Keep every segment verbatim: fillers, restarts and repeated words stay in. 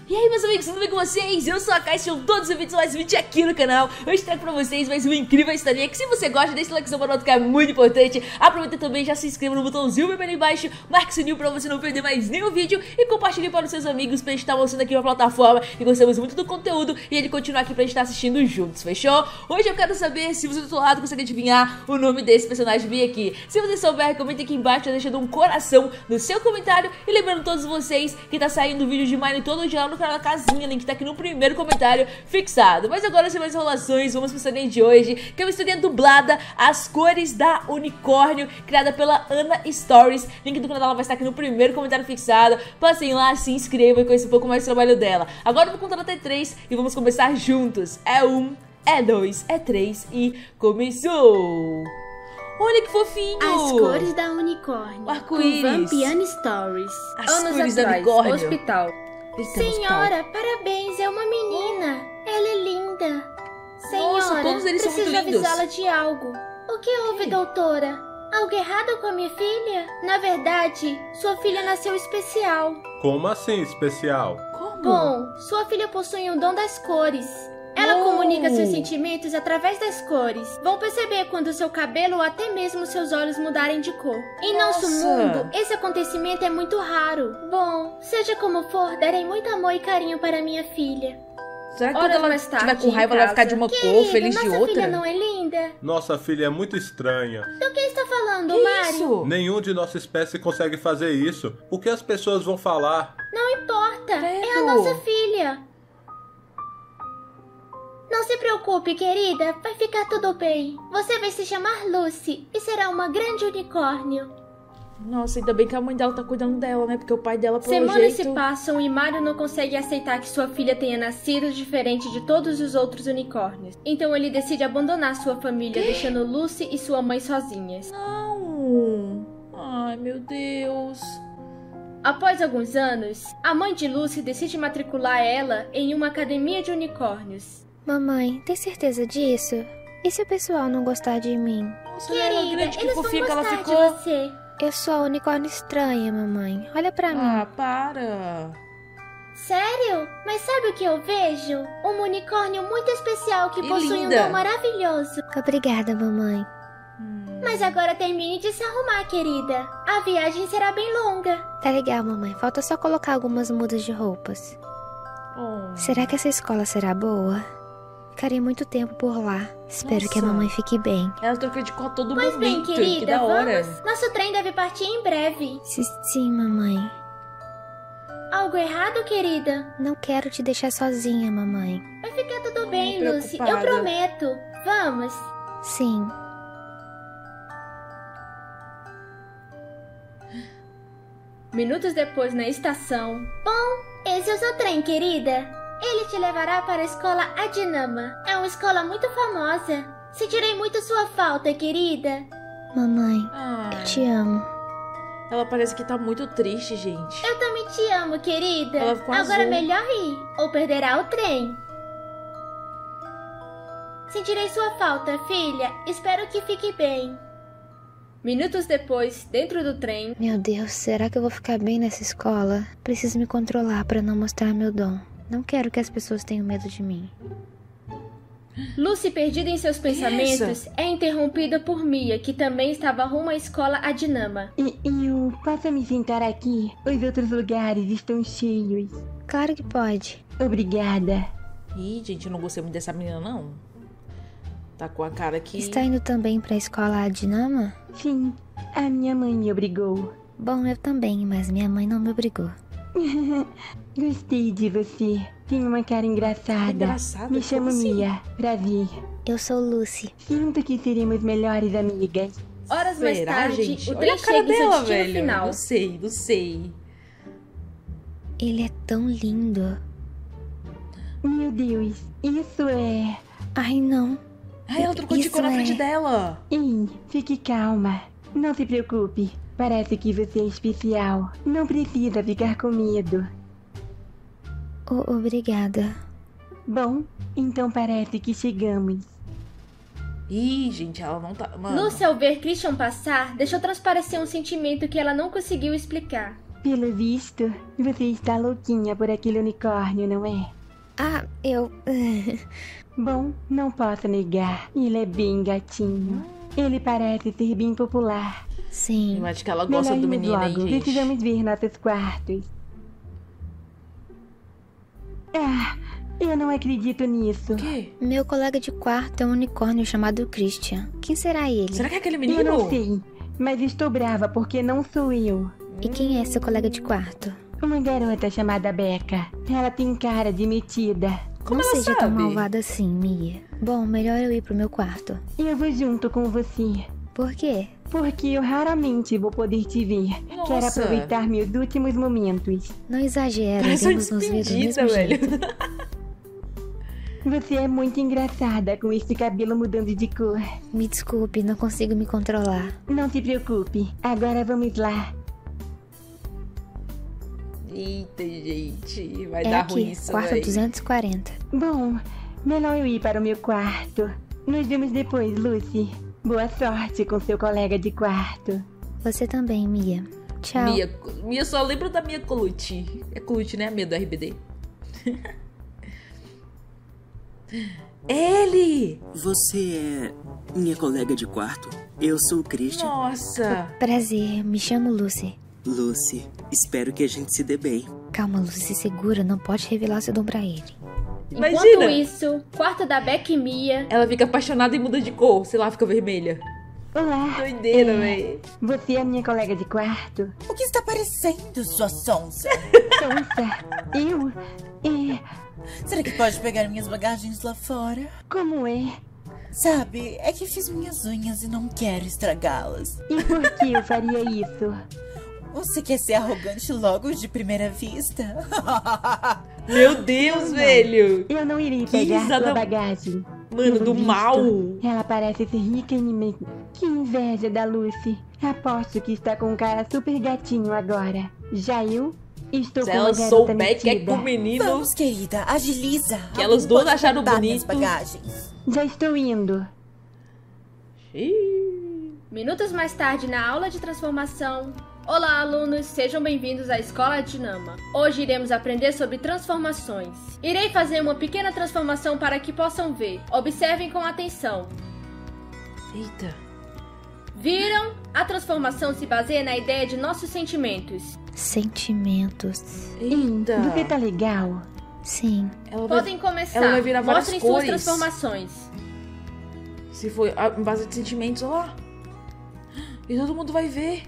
E aí, meus amigos, tudo bem com vocês? Eu sou a Kai, sejam todos bem-vindos a mais um vídeo aqui no canal. Hoje trago pra vocês mais uma incrível historinha que, se você gosta, deixa o likezão para o outro, que é muito importante. Aproveita também, já se inscreva no botãozinho vermelho ali embaixo, marque o sininho pra você não perder mais nenhum vídeo e compartilhe para os seus amigos pra gente estar mostrando aqui uma plataforma e gostamos muito do conteúdo e ele continuar aqui pra gente estar assistindo juntos, fechou? Hoje eu quero saber se você do outro lado consegue adivinhar o nome desse personagem bem aqui. Se você souber, comenta aqui embaixo, deixando um coração no seu comentário. E lembrando todos vocês que tá saindo vídeo de Mine todo dia lá no canal da Casinha, link tá aqui no primeiro comentário fixado. Mas agora, sem mais enrolações, vamos pra historinha de hoje, que é uma historinha dublada, As Cores da Unicórnio, criada pela Ana Stories. Link do canal dela vai estar aqui no primeiro comentário fixado. Passem lá, se inscrevam e conheçam um pouco mais do trabalho dela. Agora eu vou contar até três e vamos começar juntos. É um, é dois, é três e começou! Olha que fofinho! As Cores da Unicórnio. Arco-íris. Com Vampiana Stories. As Anos Cores da atrás, Unicórnio. Hospital. Eita, Senhora, parabéns, é uma menina. Ela é linda. Senhora, Nossa, todos eles são preciso muito lindos. avisá-la de algo. O que houve, doutora? Algo errado com a minha filha? Na verdade, sua filha nasceu especial. Como assim especial? Como? Bom, sua filha possui um dom das cores. Ela Oh. comunica seus sentimentos através das cores. Vão perceber quando seu cabelo ou até mesmo seus olhos mudarem de cor. Em nosso Nossa. mundo, esse acontecimento é muito raro. Bom, seja como for, darei muito amor e carinho para minha filha. Será que quando Horas ela mais tiver tarde, com em raiva, ela vai ficar de casa. uma cor, Querida, feliz de nossa outra? filha não é linda? Nossa filha é muito estranha. Do que está falando, Que Mário? isso? Nenhum de nossa espécie consegue fazer isso. O que as pessoas vão falar? Não importa, é a Credo. nossa filha. Não se preocupe, querida, vai ficar tudo bem. Você vai se chamar Lucy e será uma grande unicórnio. Nossa, ainda bem que a mãe dela tá cuidando dela, né? Porque o pai dela, pelo Semanas jeito... se passam e Mário não consegue aceitar que sua filha tenha nascido diferente de todos os outros unicórnios. Então ele decide abandonar sua família, deixando Lucy e sua mãe sozinhas. Não! Ai, meu Deus... Após alguns anos, a mãe de Lucy decide matricular ela em uma academia de unicórnios. Mamãe, tem certeza disso? E se o pessoal não gostar de mim? Nossa, olha ela Querida, grande, que eles vão fofinha que ela gostar ficou. de você. Eu sou a unicórnio estranha, mamãe. Olha pra mim. Ah, para! Sério? Mas sabe o que eu vejo? Um unicórnio muito especial que E possui linda. um dom maravilhoso. Obrigada, mamãe. Hum. Mas agora termine de se arrumar, querida. A viagem será bem longa. Tá legal, mamãe. Falta só colocar algumas mudas de roupas. Oh. Será que essa escola será boa? Ficarei muito tempo por lá. Espero Nossa. que a mamãe fique bem. Ela troca de cor a todo Pois bem, momento. querida, que da hora. vamos. Nosso trem deve partir em breve. Si- Sim, mamãe. Algo errado, querida? Não quero te deixar sozinha, mamãe. Vai ficar tudo bem, Hum, Lucy. Eu preocupada. prometo. Vamos. Sim. Minutos depois, na estação. Bom, esse é o seu trem, querida. Ele te levará para a escola Adinama. É uma escola muito famosa. Sentirei muito sua falta, querida. Mamãe, Ai, eu te amo. ela parece que tá muito triste, gente. Eu também te amo, querida. Ela ficou Agora é azul. melhor ir, ou perderá o trem. Sentirei sua falta, filha. Espero que fique bem. Minutos depois, dentro do trem. Meu Deus, será que eu vou ficar bem nessa escola? Preciso me controlar pra não mostrar meu dom. Não quero que as pessoas tenham medo de mim. Lucy, perdida em seus pensamentos, é interrompida por Mia, que também estava rumo à escola Adinama. E eu posso me sentar aqui? Os outros lugares estão cheios. Claro que pode. Obrigada. Ih, gente, eu não gostei muito dessa menina, não. Tá com a cara aqui... Está indo também pra escola Adinama? Sim, a minha mãe me obrigou. Bom, eu também, mas minha mãe não me obrigou. Gostei de você. Tem uma cara engraçada. Engraçada? Me chamo Como assim? Mia. Prazer. Eu sou Lucy. Sinto que seremos melhores amigas. Horas mais Será, tarde, gente? o Olha trem a cara chega em seu dela, destino velho. final. Não sei, não sei. Ele é tão lindo. Meu Deus, isso é... Ai, não. Ai, ela trocou de Isso cor na é- frente dela. Ei, fique calma. Não se preocupe. Parece que você é especial. Não precisa ficar com medo. O- obrigada. Bom, então parece que chegamos. Ih, gente, ela não tá... Mano, Lucy, ao ver Christian passar, deixou transparecer um sentimento que ela não conseguiu explicar. Pelo visto, você está louquinha por aquele unicórnio, não é? Ah, eu... Bom, não posso negar. Ele é bem gatinho. Ele parece ser bem popular. Sim. Eu acho que ela gosta Melhor do irmos menino, hein, logo. gente? Precisamos ver nossos quartos. Ah, eu não acredito nisso. O quê? Meu colega de quarto é um unicórnio chamado Christian. Quem será ele? Será que é aquele Eu menino? não sei, mas estou brava porque não sou eu. E quem é seu colega de quarto? Uma garota chamada Becca. Ela tem cara de metida. Como Não ela seja tão sabe? malvada assim, Mia. Bom, melhor eu ir pro meu quarto. Eu vou junto com você. Por quê? Porque eu raramente vou poder te ver. Nossa. Quero aproveitar meus últimos momentos. Não exagera, Parece uma iremos nos ver do despedida, mesmo velho. jeito. Você é muito engraçada com esse cabelo mudando de cor. Me desculpe, não consigo me controlar. Não se preocupe. Agora vamos lá. Eita, gente. Vai É dar aqui, ruim isso, quarto véi. duzentos e quarenta. Bom, melhor eu ir para o meu quarto. Nos vemos depois, Lucy. Boa sorte com seu colega de quarto. Você também, Mia. Tchau. Mia, Mia só lembra da Mia Colucci. É Colucci, né? A Mia do R B D. Ele! Você é minha colega de quarto? Eu sou o Christian. Nossa! Prazer, me chamo Lucy. Lucy, espero que a gente se dê bem. Calma, Lucy, segura, não pode revelar seu dom pra ele. Enquanto Imagina. isso, quarto da Beck e Mia. Ela fica apaixonada e muda de cor. Sei lá, fica vermelha. Olá. Doideira, É, véi. Você é minha colega de quarto? O que está parecendo, sua sonsa? Sonsa. Eu? É... Será que pode pegar minhas bagagens lá fora? Como é? Sabe, é que fiz minhas unhas e não quero estragá-las. E por que eu faria isso? Você quer ser arrogante logo de primeira vista? Meu Deus, velho. Eu não irei Que pegar risada- sua bagagem. Mano, Pelo do visto, mal. Ela parece ser rica em mim. Que inveja da Lucy. Aposto que está com um cara super gatinho agora. Já eu estou Se com ela uma garota souber que é metida. com o menino... Vamos, querida, agiliza. Que elas Alguém duas pode acharam contar minhas bonito. bagagens. Já estou indo. Ih, Minutos mais tarde, na aula de transformação. Olá, alunos, sejam bem-vindos à Escola Dinama. Hoje iremos aprender sobre transformações. Irei fazer uma pequena transformação para que possam ver. Observem com atenção. Eita. Viram? A transformação se baseia na ideia de nossos sentimentos. Sentimentos. Hum, Eita. você tá legal? Sim. Ela vai... Podem começar. ela vai virar várias Mostrem cores. suas transformações. Se for ah, em base de sentimentos, olha lá. E todo mundo vai ver.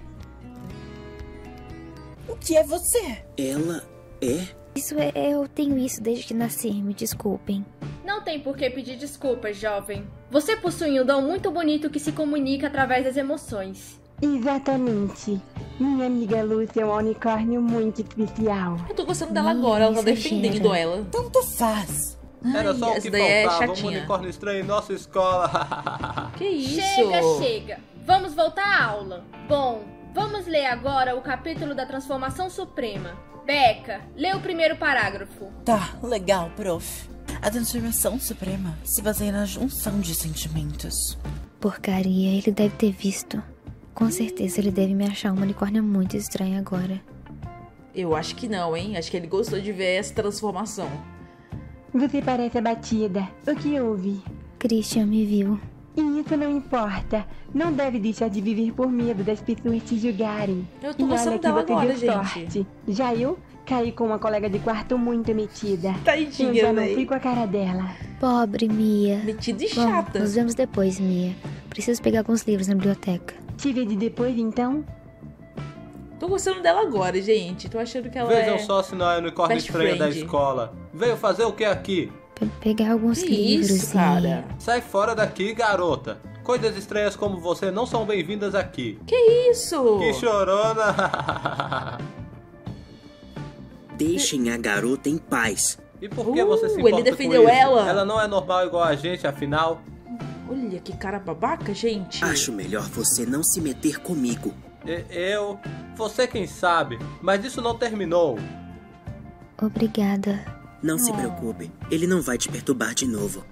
O que é você? Ela é? Isso é... Eu tenho isso desde que nasci, me desculpem. Não tem por que pedir desculpas, jovem. Você possui um dom muito bonito que se comunica através das emoções. Exatamente. Minha amiga Lucy é um unicórnio muito especial. Eu tô gostando dela Ih, agora, ela tá exagera. defendendo ela. Tanto faz. Era só o essa que daí é faltava, um chatinha. unicórnio estranho em nossa escola. Que isso? Chega, chega. Vamos voltar à aula. Bom, vamos ler agora o capítulo da Transformação Suprema. Becca, lê o primeiro parágrafo. Tá, legal, prof. A transformação suprema se baseia na junção de sentimentos. Porcaria, ele deve ter visto. Com certeza ele deve me achar um unicórnio muito estranho agora. Eu acho que não, hein? Acho que ele gostou de ver essa transformação. Você parece abatida. O que houve? Christian me viu. E isso não importa. Não deve deixar de viver por medo das pessoas te julgarem. Eu tô E gostando olha que dela você agora, deu gente. sorte. Já eu caí com uma colega de quarto muito metida. Eu Tadinha, já não véi. fui com a cara dela. Pobre Mia. Metida e Bom, chata. nos vemos depois, Mia. Preciso pegar alguns livros na biblioteca. Te vê de depois, então? Tô gostando dela agora, gente. Tô achando que ela Vejam é... só se não é o unicórnio best estranho da friend. escola. Veio fazer o que aqui? Pe- pegar alguns Que livros isso, e... cara? Sai fora daqui, garota. Coisas estranhas como você não são bem-vindas aqui. Que isso? Que chorona! Deixem a garota em paz. E por que você se Uh, importa ele defendeu com isso? ela. Ela não é normal igual a gente, afinal. Olha que cara babaca, gente. Acho melhor você não se meter comigo. E- Eu... Você quem sabe. Mas isso não terminou. Obrigada. Não se preocupe, ele não vai te perturbar de novo.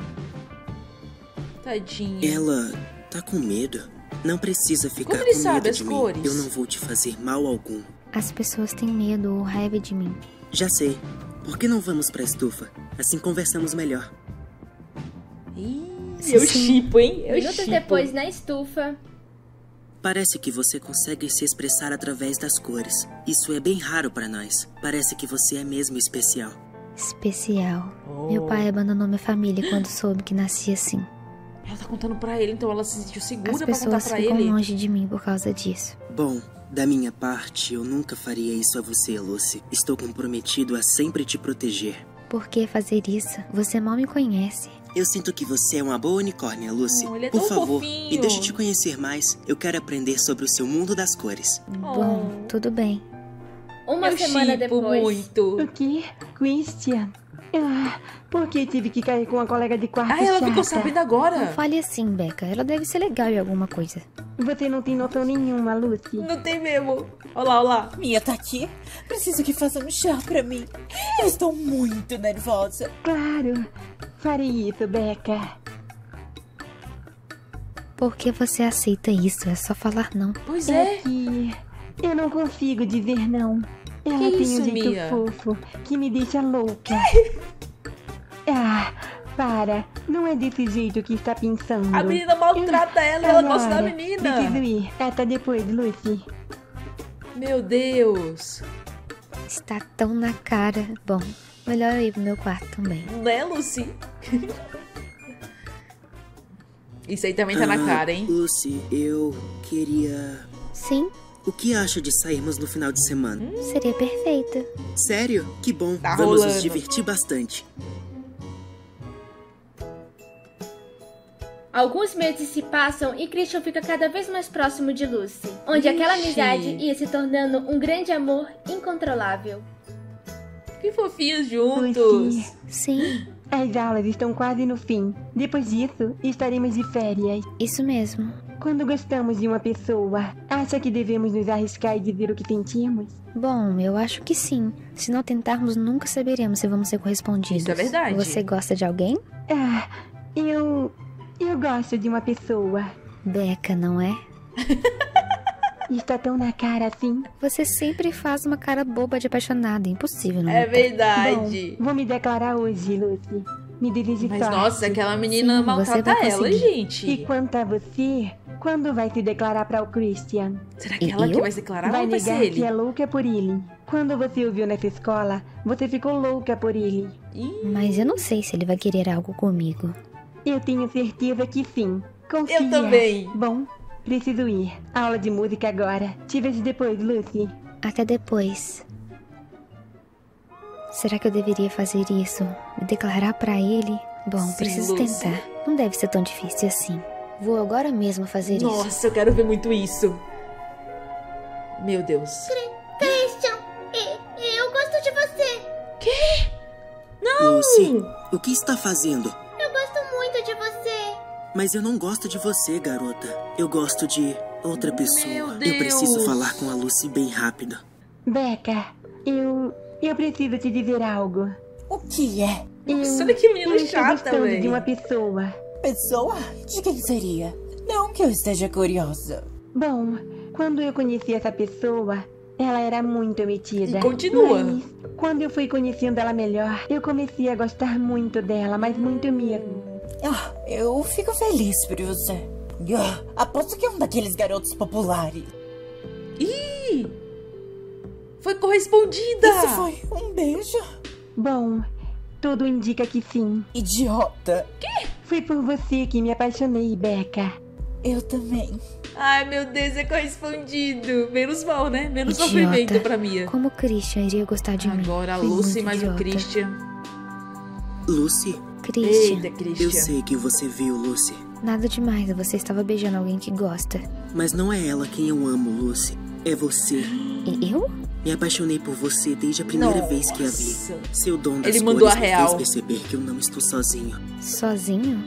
Tadinha. Ela tá com medo. Não precisa ficar Como ele com sabe medo as de cores? mim. Eu não vou te fazer mal algum. As pessoas têm medo ou raiva de mim. Já sei. Por que não vamos pra estufa? Assim conversamos melhor. Ih, eu chipo, hein? Eu Minutos chipo. depois, na estufa. Parece que você consegue se expressar através das cores. Isso é bem raro pra nós. Parece que você é mesmo especial. Especial. Oh. Meu pai abandonou minha família quando soube que nasci assim. Ela tá contando pra ele, então ela se sentiu segura As pra contar pessoas pra ficam ele. longe de mim por causa disso. Bom, da minha parte, eu nunca faria isso a você, Lucy. Estou comprometido a sempre te proteger. Por que fazer isso? Você mal me conhece. Eu sinto que você é uma boa unicórnia, Lucy. Oh, ele é Por tão favor, fofinho. me deixe te conhecer mais. Eu quero aprender sobre o seu mundo das cores. Bom, tudo bem. Uma eu semana chipo depois. muito. O quê? Christian? Ah, por que tive que cair com uma colega de quarto Ah, ela chata? ficou sabendo Não agora. fale assim, Becca. Ela deve ser legal em alguma coisa. Você não tem noção nenhuma, Lucy. Não tem mesmo. Olha lá, olha lá. Mia tá aqui. Preciso que faça um chá pra mim. Eu estou muito nervosa. Claro. Farei isso, Becca. Por que você aceita isso? É só falar não. Pois É é. que eu não consigo dizer não. Ela Que tem isso, um jeito Mia? fofo que me deixa louca. Ah, para. Não é desse jeito que está pensando. A menina maltrata ela e ela gosta da Agora, menina. Preciso ir. Até depois, Lucy. Meu Deus. Está tão na cara. Bom, melhor eu ir pro meu quarto também. Né, Lucy? Isso aí também tá na Ah, cara, hein? Lucy, eu queria... Sim, O que acha de sairmos no final de semana? seria perfeito. Sério? Que bom. Tá Vamos rolando. nos divertir bastante. Alguns meses se passam e Christian fica cada vez mais próximo de Lucy, onde aquela Ixi. amizade ia se tornando um grande amor incontrolável. Que fofinhos juntos. Lucy, Sim, as aulas estão quase no fim. Depois disso, estaremos de férias. isso mesmo. Quando gostamos de uma pessoa, acha que devemos nos arriscar e dizer o que sentimos? Bom, eu acho que sim. Se não tentarmos, nunca saberemos se vamos ser correspondidos. Isso é verdade. Você gosta de alguém? Ah, eu... eu gosto de uma pessoa. Becca, não é? Está tão na cara assim. Você sempre faz uma cara boba de apaixonada. Impossível, não É tá? verdade. Bom, vou me declarar hoje, Lucy. Me deseje Mas sorte. nossa, aquela menina Sim, maltrata você vai ela, conseguir. gente. E quanto a você, quando vai se declarar para o Christian? Será que E ela que eu? vai se declarar Vai ou vai ser negar ele? que é louca por ele. Quando você o viu nessa escola, você ficou louca por ele. Ih, Mas eu não sei se ele vai querer algo comigo. Eu tenho certeza que sim. Confia. eu também. Bom, preciso ir. Aula de música agora. Te vejo depois, Lucy. Até depois. Será que eu deveria fazer isso? Me declarar pra ele? Bom, Sim, preciso Lucy. tentar. Não deve ser tão difícil assim. Vou agora mesmo fazer isso. Nossa, eu quero ver muito isso. Meu Deus. Christian, e- eu gosto de você. Lucy, o que está fazendo? Eu gosto muito de você. Mas eu não gosto de você, garota. Eu gosto de outra pessoa. Meu Eu Deus. preciso falar com a Lucy bem rápido. Becca, eu... eu preciso te dizer algo. O que é? Nossa, olha que menina eu estou chata, gostando de velho. uma pessoa. Pessoa? De quem seria? Não que eu esteja curiosa. Bom, quando eu conheci essa pessoa, ela era muito metida. E continua. Mas, quando eu fui conhecendo ela melhor, eu comecei a gostar muito dela, mas muito mesmo. Ah, eu fico feliz por você. Ah, aposto que é um daqueles garotos populares. Ih! Foi correspondida! Isso foi um beijo? Bom, tudo indica que sim. Idiota. Foi por você que me apaixonei, Becca. Eu também. Ai, meu Deus, é correspondido. Menos mal, né? Menos Idiota. sofrimento pra Mia. Como o Christian iria gostar de mim? Agora a Fui Lucy muito mais o idiota. Christian. Lucy, Christian, Eita, eu Christian. sei que você viu, Lucy. nada demais. Você estava beijando alguém que gosta. Mas não é ela quem eu amo, Lucy. É você. E eu? Me apaixonei por você desde a primeira Nossa. vez que a vi. Seu dom das Ele mandou cores a me real. fez perceber que eu não estou sozinho. Sozinho?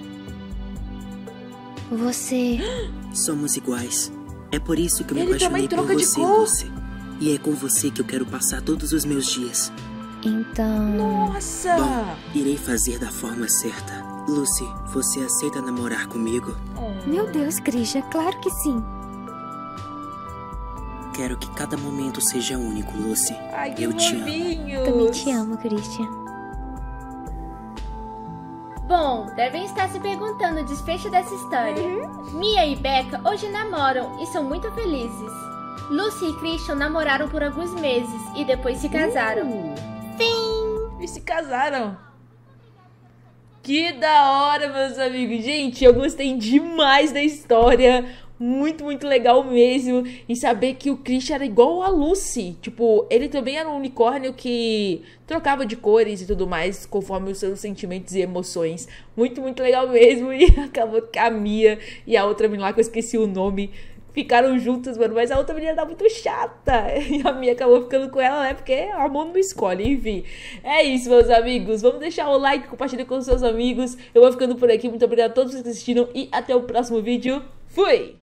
Você... Somos iguais. É por isso que eu me Ele apaixonei também por troca de você, cor. Lucy. E é com você que eu quero passar todos os meus dias. Então... Nossa! Bom, irei fazer da forma certa. Lucy, você aceita namorar comigo? Meu Deus, Christian, claro que sim. quero que cada momento seja único, Lucy. Ai, que Eu te amo. bobinhos. Também te amo, Christian. Bom, devem estar se perguntando o desfecho dessa história. Mia e Becca hoje namoram e são muito felizes. Lucy e Christian namoraram por alguns meses e depois se casaram. Uh, Fim! e se casaram. Que da hora, meus amigos. Gente, eu gostei demais da história. Muito, muito legal mesmo. E saber que o Christian era igual a Lucy. Tipo, ele também era um unicórnio que trocava de cores e tudo mais conforme os seus sentimentos e emoções. Muito, muito legal mesmo. E acabou que a Mia e a outra menina lá, que eu esqueci o nome, ficaram juntas, mano. Mas a outra menina tá muito chata. E a Mia acabou ficando com ela, né? Porque amor não escolhe. Enfim, é isso, meus amigos. Vamos deixar o like, compartilhar com os seus amigos. Eu vou ficando por aqui. Muito obrigada a todos que assistiram. E até o próximo vídeo. Fui!